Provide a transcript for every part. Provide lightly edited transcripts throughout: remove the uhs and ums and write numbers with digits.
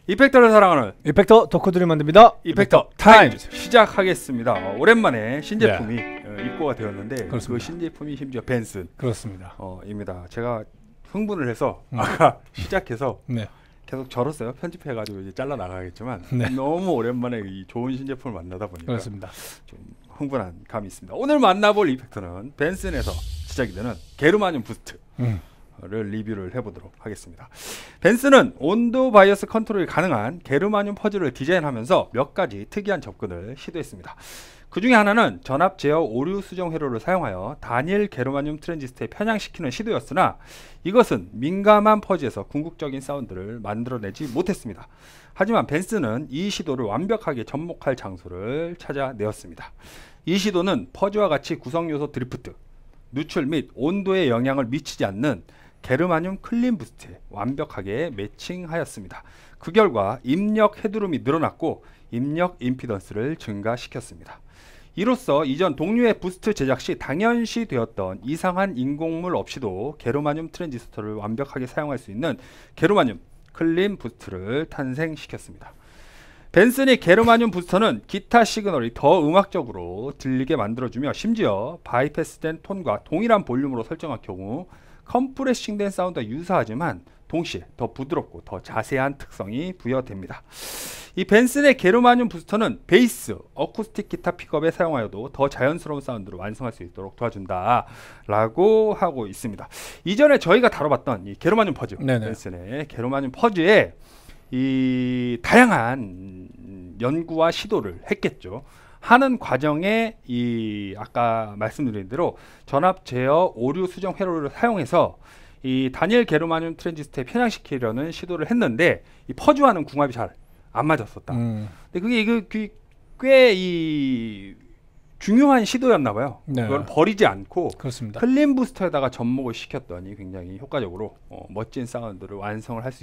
이펙터를 사랑하는 이펙터 덕후들이 만듭니다. 이펙터 타임즈 시작하겠습니다. 오랜만에 신제품이 입고가 되었는데 그렇습니다. 그 신제품이 심지어 벤슨 그렇습니다. 입니다. 제가 흥분을 해서 아까 시작해서 네. 계속 절었어요. 편집해가지고 이제 잘라 나가겠지만 네. 너무 오랜만에 이 좋은 신제품을 만나다 보니까 그렇습니다. 좀 흥분한 감이 있습니다. 오늘 만나볼 이펙터는 벤슨에서 시작이 되는 게르마늄 부스트 를 리뷰를 해보도록 하겠습니다. 벤슨은 온도 바이어스 컨트롤이 가능한 게르마늄 퍼즐을 디자인하면서 몇 가지 특이한 접근을 시도했습니다. 그 중에 하나는 전압 제어 오류 수정 회로를 사용하여 단일 게르마늄 트랜지스터에 편향시키는 시도였으나 이것은 민감한 퍼즈에서 궁극적인 사운드를 만들어내지 못했습니다. 하지만 벤슨은 이 시도를 완벽하게 접목할 장소를 찾아내었습니다. 이 시도는 퍼즈와 같이 구성요소 드리프트, 누출 및 온도에 영향을 미치지 않는 게르마늄 클린 부스트에 완벽하게 매칭하였습니다. 그 결과 입력 헤드룸이 늘어났고 입력 임피던스를 증가시켰습니다. 이로써 이전 동류의 부스트 제작 시 당연시 되었던 이상한 인공물 없이도 게르마늄 트랜지스터를 완벽하게 사용할 수 있는 게르마늄 클린 부스트를 탄생시켰습니다. 벤슨의 게르마늄 부스터는 기타 시그널이 더 음악적으로 들리게 만들어주며 심지어 바이패스된 톤과 동일한 볼륨으로 설정할 경우 컴프레싱된 사운드와 유사하지만 동시에 더 부드럽고 더 자세한 특성이 부여됩니다. 이 벤슨의 게르마늄 부스터는 베이스, 어쿠스틱 기타 픽업에 사용하여도 더 자연스러운 사운드를 완성할 수 있도록 도와준다 라고 하고 있습니다. 이전에 저희가 다뤄봤던 이 게르마늄 퍼즈, 벤슨의 게르마늄 퍼즈에 이 다양한 연구와 시도를 했겠죠. 하는 과정에 이 아까 말씀드린 대로 전압 제어 오류 수정 회로를 사용해서 이 단일 게르마늄 트랜지스터에 편향시키려는 시도를 했는데 이 퍼즈와는 궁합이 잘 안 맞았었다. 근데 그게 꽤 이 중요한 시도였나 봐요. 네. 그걸 버리지 않고 그렇습니다. 클린 부스터에다가 접목을 시켰더니 굉장히 효과적으로 멋진 사운드를 완성을 할 수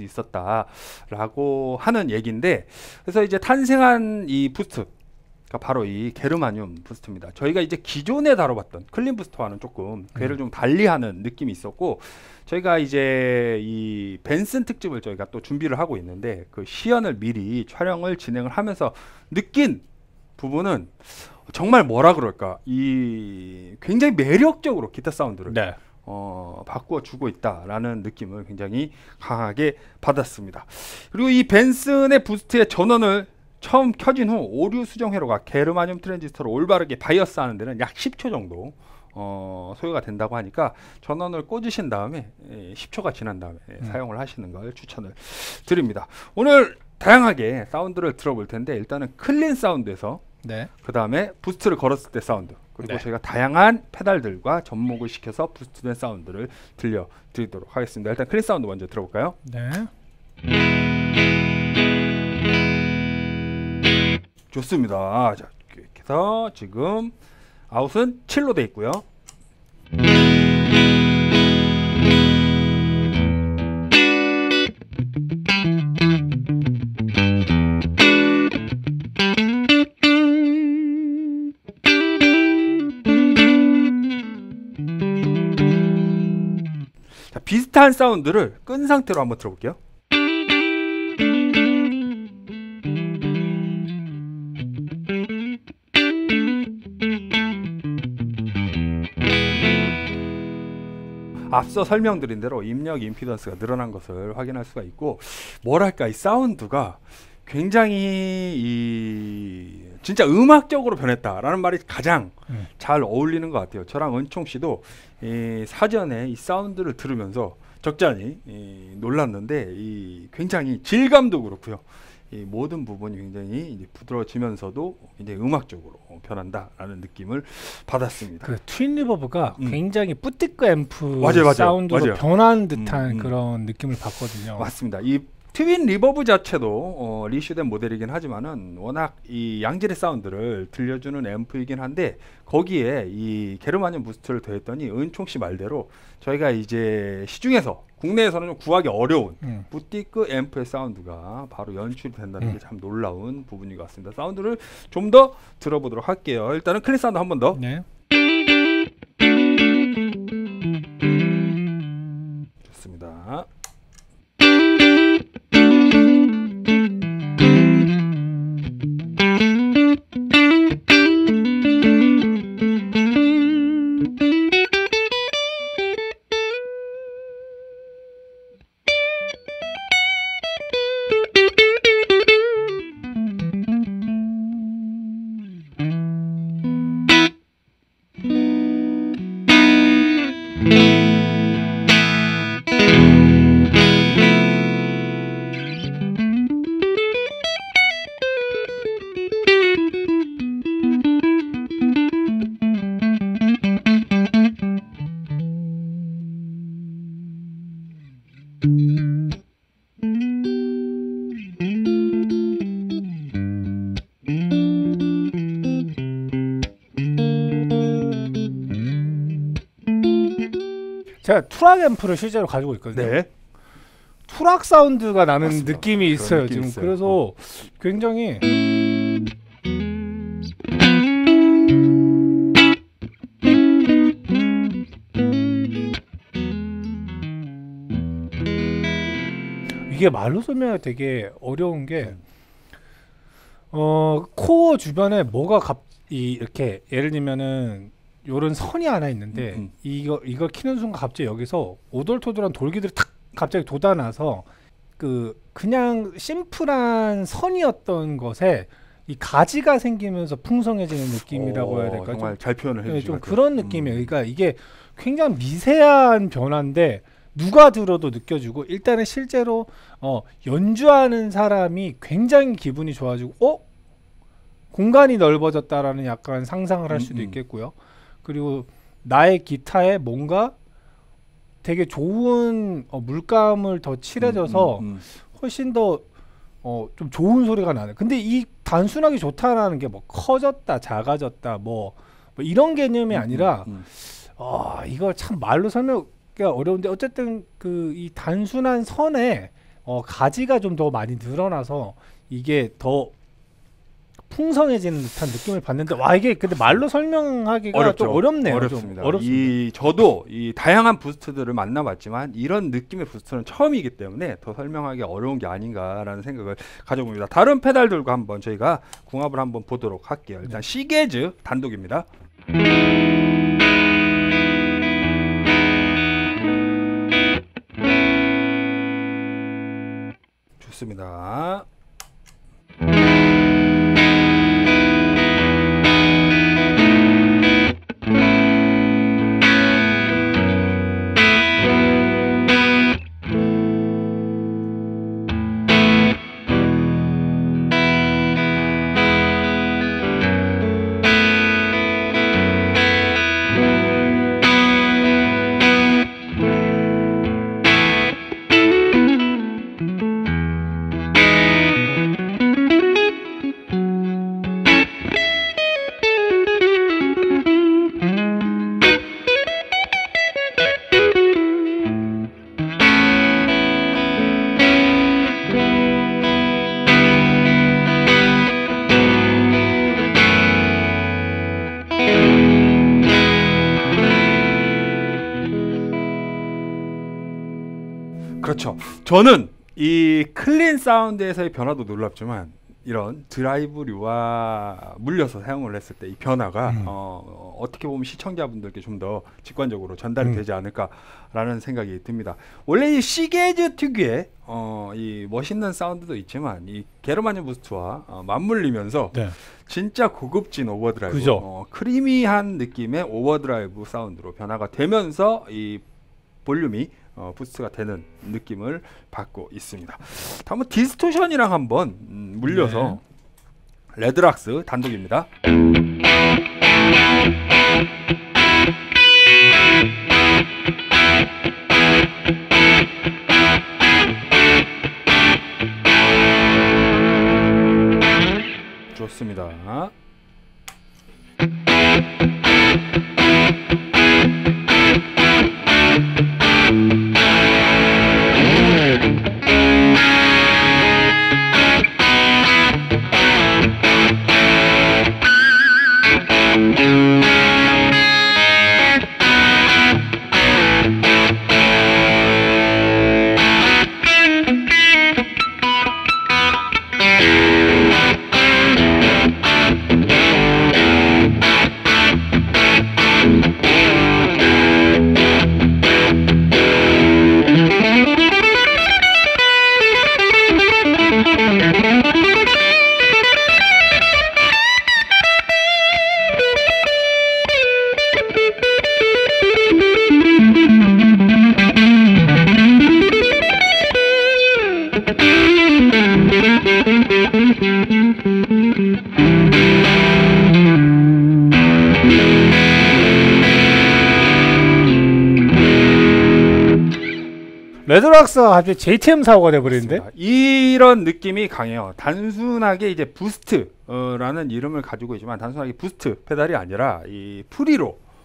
있었다라고 하는 얘기인데, 그래서 이제 탄생한 이 부스트 바로 이 게르마늄 부스트입니다. 저희가 이제 기존에 다뤄봤던 클린 부스터와는 조금 궤를 좀 달리하는 느낌이 있었고, 저희가 이제 이 벤슨 특집을 저희가 또 준비를 하고 있는데 그 시연을 미리 촬영을 진행을 하면서 느낀 부분은 정말 뭐라 그럴까, 이 굉장히 매력적으로 기타 사운드를 바꾸어 주고 있다라는 느낌을 굉장히 강하게 받았습니다. 그리고 이 벤슨의 부스트의 전원을 처음 켜진 후 오류 수정 회로가 게르마늄 트랜지스터를 올바르게 바이어스 하는 데는 약 10초 정도 소요가 된다고 하니까 전원을 꽂으신 다음에 10초가 지난 다음에 사용을 하시는 걸 추천을 드립니다. 오늘 다양하게 사운드를 들어볼 텐데 일단은 클린 사운드에서 그 다음에 부스트를 걸었을 때 사운드, 그리고 저희가 다양한 페달들과 접목을 시켜서 부스트된 사운드를 들려드리도록 하겠습니다. 일단 클린 사운드 먼저 들어볼까요? 좋습니다. 자, 이렇게 해서 지금 아웃은 7로 돼 있고요. 자, 비슷한 사운드를 끈 상태로 한번 들어볼게요. 앞서 설명드린 대로 입력 임피던스가 늘어난 것을 확인할 수가 있고, 뭐랄까 이 사운드가 굉장히 진짜 음악적으로 변했다라는 말이 가장 잘 어울리는 것 같아요. 저랑 은총 씨도 사전에 이 사운드를 들으면서 적잖이 놀랐는데 굉장히 질감도 그렇고요. 이 모든 부분이 굉장히 이제 부드러워지면서도 굉장히 음악적으로 변한다라는 느낌을 받았습니다. 그 트윈 리버브가 굉장히 뿌띠크 앰프 맞아요. 사운드로 변한 듯한 그런 느낌을 받거든요. 맞습니다. 이 트윈 리버브 자체도 리슈된 모델이긴 하지만은 워낙 이 양질의 사운드를 들려주는 앰프이긴 한데 거기에 이 게르마늄 부스트를 더했더니 은총 씨 말대로 저희가 이제 시중에서 국내에서는 좀 구하기 어려운 부티크 앰프의 사운드가 바로 연출이 된다는 게 참 놀라운 부분인 것 같습니다. 사운드를 좀 더 들어보도록 할게요. 일단은 클린 사운드 한 번 더. 좋습니다. 제가 투락 앰프를 실제로 가지고 있거든요. 네. 투락 사운드가 나는 맞습니다. 느낌이 있어요. 느낌이 지금 있어요. 그래서 굉장히 이게 말로 설명하기 되게 어려운 게 코어 주변에 뭐가 이렇게 예를 들면은 요런 선이 하나 있는데 이걸 키는 순간 갑자기 여기서 오돌토돌한 돌기들이 탁 갑자기 돋아나서 그냥 심플한 선이었던 것에 이 가지가 생기면서 풍성해지는 느낌이라고 해야 될까? 정말 잘 표현을 네, 해주신 좀 것 같아요. 그런 느낌이에요. 그러니까 이게 굉장히 미세한 변화인데 누가 들어도 느껴지고 일단은 실제로 연주하는 사람이 굉장히 기분이 좋아지고 공간이 넓어졌다라는 약간 상상을 할 수도 있겠고요. 그리고 나의 기타에 뭔가 되게 좋은 물감을 더 칠해져서 훨씬 더 좀 좋은 소리가 나네. 근데 이 단순하게 좋다라는 게 뭐 커졌다, 작아졌다, 뭐 이런 개념이 아니라 이걸 참 말로 설명하기가 어려운데 어쨌든 이 단순한 선에 가지가 좀 더 많이 늘어나서 이게 더 풍성해지는 듯한 느낌을 받는데 이게 근데 말로 설명하기가 어렵죠. 좀 어렵네요. 어렵습니다. 좀 어렵습니다. 저도 이 다양한 부스트들을 만나봤지만 이런 느낌의 부스트는 처음이기 때문에 더 설명하기 어려운 게 아닌가라는 생각을 가져봅니다. 다른 페달들과 한번 저희가 궁합을 한번 보도록 할게요. 일단 시게즈 단독입니다. 좋습니다. 그렇죠. 저는 이 클린 사운드에서의 변화도 놀랍지만 이런 드라이브류와 물려서 사용을 했을 때 이 변화가 어떻게 보면 시청자분들께 좀 더 직관적으로 전달이 되지 않을까라는 생각이 듭니다. 원래 이 시게즈 특유의 이 멋있는 사운드도 있지만 이 게르마늄 부스트와 맞물리면서 진짜 고급진 오버드라이브, 그죠? 크리미한 느낌의 오버드라이브 사운드로 변화가 되면서 이 볼륨이 부스트가 되는 느낌을 받고 있습니다. 다음은 디스토션이랑 한번 물려서 레드락스 단독입니다. 좋습니다. 레드락스가 갑자기 JTM 사고가 돼버리는데? 이런 느낌이 강해요. 단순하게 이제 부스트라는 이름을 가지고 있지만 단순하게 부스트 페달이 아니라 이 프리로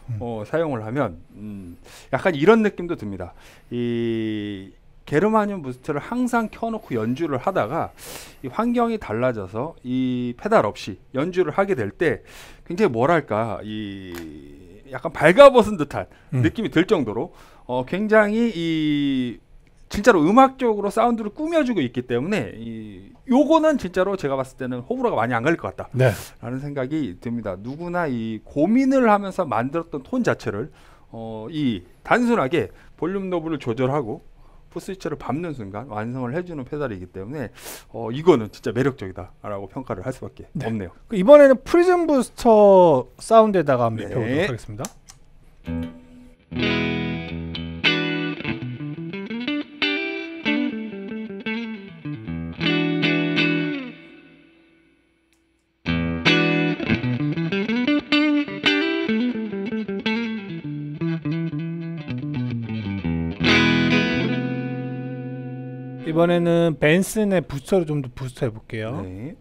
사용을 하면 약간 이런 느낌도 듭니다. 이 게르마늄 부스트를 항상 켜놓고 연주를 하다가 이 환경이 달라져서 이 페달 없이 연주를 하게 될 때 굉장히 뭐랄까 이 약간 발가벗은 듯한 느낌이 들 정도로 굉장히 이 진짜로 음악적으로 사운드를 꾸며주고 있기 때문에 요거는 진짜로 제가 봤을 때는 호불호가 많이 안 갈릴 것 같다라는 생각이 듭니다. 누구나 이 고민을 하면서 만들었던 톤 자체를 이 단순하게 볼륨 노브를 조절하고 풋스위치를 밟는 순간 완성을 해주는 페달이기 때문에 이거는 진짜 매력적이다라고 평가를 할 수밖에 없네요. 이번에는 프리즘 부스터 사운드에다가 한번 입혀보도록 하겠습니다. 이번에는 벤슨의 부스터를 좀 더 부스터 해볼게요. 네.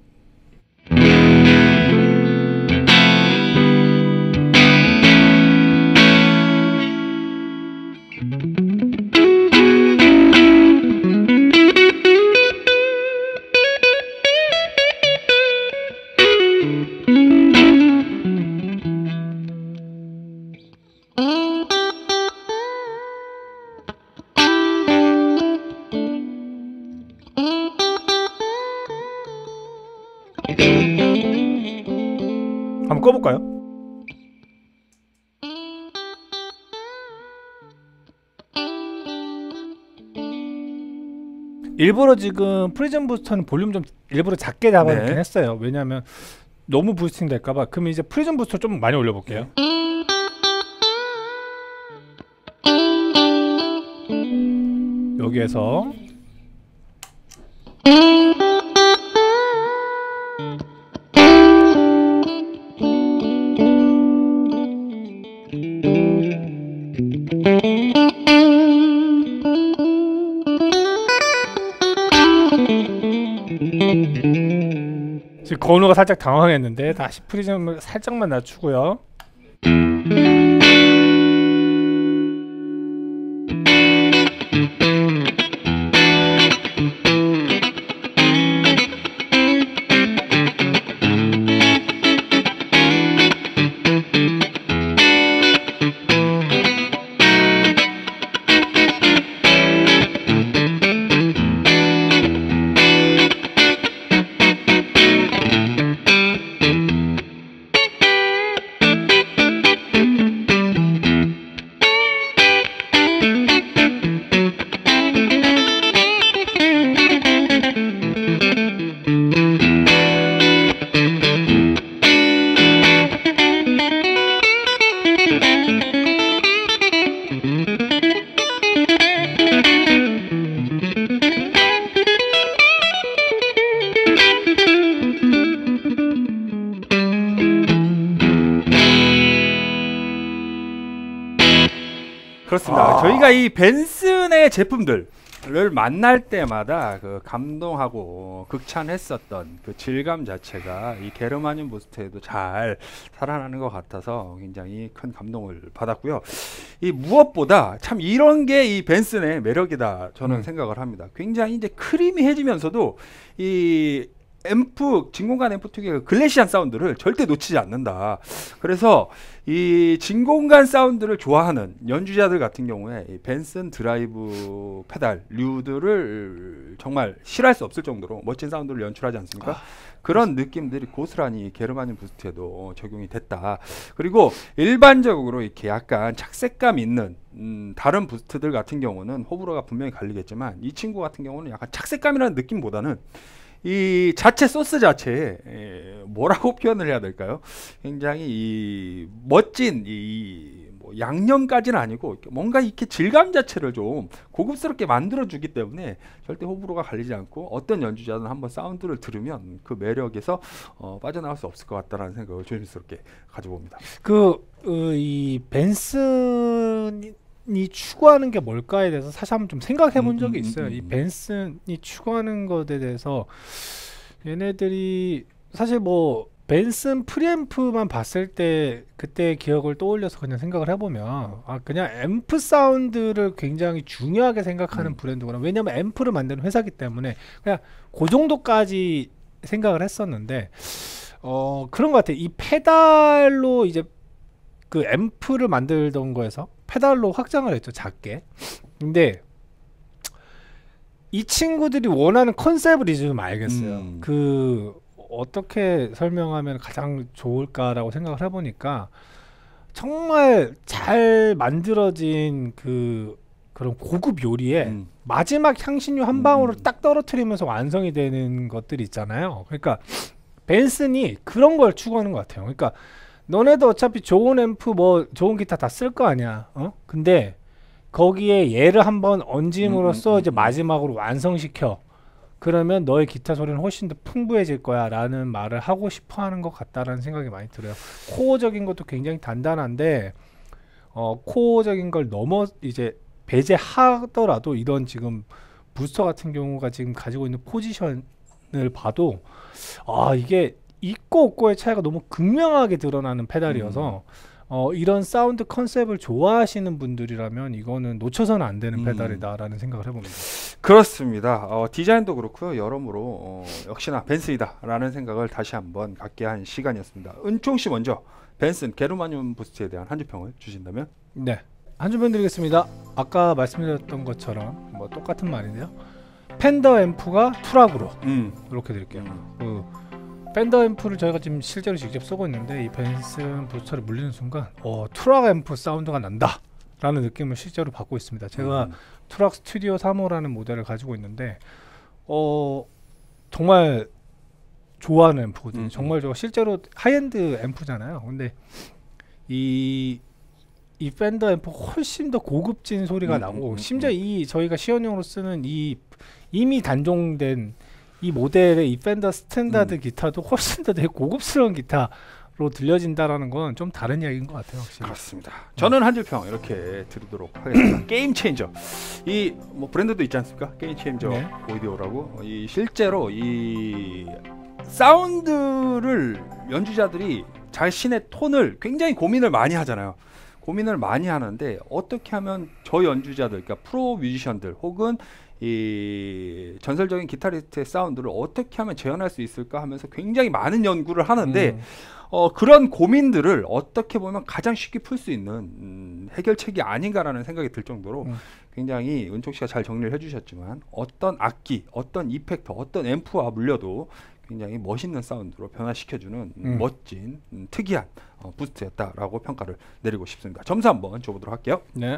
한번 꺼볼까요? 일부러 지금 프리즘 부스터는 볼륨 좀 일부러 작게 잡아놓긴 했어요. 왜냐하면 너무 부스팅 될까봐. 그럼 이제 프리즘 부스터 좀 많이 올려볼게요. 여기에서 지금 건우가 살짝 당황했는데 다시 프리즘을 살짝만 낮추고요. 그렇습니다. 저희가 이 벤슨의 제품들을 만날 때마다 그 감동하고 극찬했었던 그 질감 자체가 이 게르마늄 부스트에도 잘 살아나는 것 같아서 굉장히 큰 감동을 받았고요. 이 무엇보다 참 이런 게 이 벤슨의 매력이다 저는 생각을 합니다. 굉장히 이제 크리미해지면서도 이 앰프 진공관 앰프 특유의 글래시한 사운드를 절대 놓치지 않는다. 그래서 이 진공관 사운드를 좋아하는 연주자들 같은 경우에 이 벤슨 드라이브 페달 류들을 정말 싫어할 수 없을 정도로 멋진 사운드를 연출하지 않습니까? 그런 느낌들이 고스란히 게르마늄 부스트에도 적용이 됐다. 그리고 일반적으로 이렇게 약간 착색감 있는 다른 부스트들 같은 경우는 호불호가 분명히 갈리겠지만 이 친구 같은 경우는 약간 착색감이라는 느낌보다는 이 자체 소스 자체에 뭐라고 표현을 해야 될까요? 굉장히 이 멋진 뭐 양념까지는 아니고 뭔가 이렇게 질감 자체를 좀 고급스럽게 만들어주기 때문에 절대 호불호가 갈리지 않고 어떤 연주자든 한번 사운드를 들으면 그 매력에서 빠져나갈 수 없을 것 같다라는 생각을 조심스럽게 가져봅니다. 이 벤슨이 추구하는 게 뭘까에 대해서 사실 한번 좀 생각해 본 적이 있어요. 이 벤슨이 추구하는 것에 대해서 얘네들이 사실 뭐 벤슨 프리앰프만 봤을 때 그때 기억을 떠올려서 그냥 생각을 해보면 그냥 앰프 사운드를 굉장히 중요하게 생각하는 브랜드구나. 왜냐면 앰프를 만드는 회사기 때문에 그냥 그 정도까지 생각을 했었는데 그런 것 같아. 이 페달로 이제 그 앰프를 만들던 거에서 페달로 확장을 했죠, 작게. 근데 이 친구들이 원하는 컨셉을 이제 좀 알겠어요. 그 어떻게 설명하면 가장 좋을까라고 생각을 해보니까 정말 잘 만들어진 그런 고급 요리에 마지막 향신료 한 방울을 딱 떨어뜨리면서 완성이 되는 것들이 있잖아요. 그러니까 벤슨이 그런 걸 추구하는 것 같아요. 그러니까 너네도 어차피 좋은 앰프 뭐 좋은 기타 다 쓸 거 아니야. 근데 거기에 얘를 한번 얹음으로써 이제 마지막으로 완성시켜. 그러면 너의 기타 소리는 훨씬 더 풍부해질 거야 라는 말을 하고 싶어 하는 것 같다라는 생각이 많이 들어요. 코어적인 것도 굉장히 단단한데 코어적인 걸 넘어 이제 배제하더라도 이런 지금 부스터 같은 경우가 지금 가지고 있는 포지션을 봐도 이게 있고 없고의 차이가 너무 극명하게 드러나는 페달이어서 이런 사운드 컨셉을 좋아하시는 분들이라면 이거는 놓쳐서는 안 되는 페달이다라는 생각을 해봅니다. 그렇습니다. 디자인도 그렇고요. 여러모로 역시나 벤슨이다라는 생각을 다시 한번 갖게 한 시간이었습니다. 은총 씨 먼저 벤슨 게르마늄 부스트에 대한 한 줄평을 주신다면? 네, 한 줄평 드리겠습니다. 아까 말씀드렸던 것처럼 뭐 똑같은 말인데요. 펜더 앰프가 투락으로 이렇게 드릴게요. 펜더 앰프를 저희가 지금 실제로 직접 쓰고 있는데 이 벤슨 부스터를 물리는 순간 투락 앰프 사운드가 난다 라는 느낌을 실제로 받고 있습니다. 제가 투락 스튜디오 3호라는 모델을 가지고 있는데 정말 좋아하는 앰프거든요. 정말 좋아. 실제로 하이엔드 앰프잖아요. 근데 이 펜더 앰프 훨씬 더 고급진 소리가 나고 심지어 이 저희가 시연용으로 쓰는 이 이미 단종된 이 모델의 이 펜더 스탠다드 기타도 훨씬 더 되게 고급스러운 기타로 들려진다라는 건 좀 다른 이야기인 것 같아요. 확실히. 그렇습니다. 저는 한 줄평 이렇게 드리도록 하겠습니다. 게임 체인저. 이 뭐 브랜드도 있지 않습니까? 게임 체인저 네. 오디오라고. 이 실제로 이 사운드를 연주자들이 자신의 톤을 굉장히 고민을 많이 하잖아요. 고민을 많이 하는데 어떻게 하면 저 연주자들, 그러니까 프로 뮤지션들 혹은 이 전설적인 기타리스트의 사운드를 어떻게 하면 재현할 수 있을까 하면서 굉장히 많은 연구를 하는데 그런 고민들을 어떻게 보면 가장 쉽게 풀 수 있는 해결책이 아닌가라는 생각이 들 정도로 굉장히 은총 씨가 잘 정리를 해주셨지만 어떤 악기, 어떤 이펙터, 어떤 앰프와 물려도 굉장히 멋있는 사운드로 변화시켜주는 멋진 특이한 부스트였다라고 평가를 내리고 싶습니다. 점수 한번 줘보도록 할게요. 네.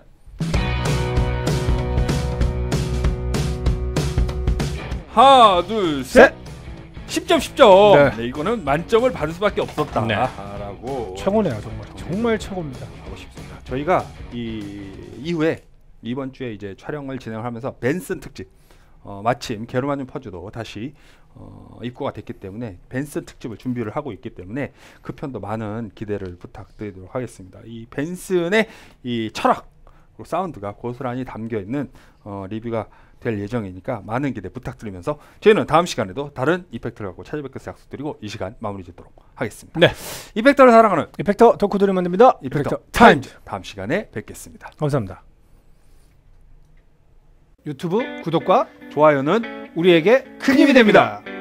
하나, 둘, 셋. 10점, 10점. 네. 네, 이거는 만점을 받을 수밖에 없었다. 네. 라고 최고네요, 정말. 정말 최고입니다. 하고 싶습니다. 저희가 이 이후에 이번 주에 이제 촬영을 진행하면서 벤슨 특집, 마침 게르마늄 퍼즈도 다시 입고가 됐기 때문에 벤슨 특집을 준비를 하고 있기 때문에 그 편도 많은 기대를 부탁드리도록 하겠습니다. 이 벤슨의 이 철학 그리고 사운드가 고스란히 담겨 있는 리뷰가 될 예정이니까 많은 기대 부탁드리면서 저희는 다음 시간에도 다른 이펙터를 갖고 찾아뵐 것을 약속드리고 이 시간 마무리 짓도록 하겠습니다. 네. 이펙터를 사랑하는 이펙터 덕후들을 만듭니다. 이펙터 타임즈. 다음 시간에 뵙겠습니다. 감사합니다. 유튜브 구독과 좋아요는 우리에게 큰 힘이 됩니다.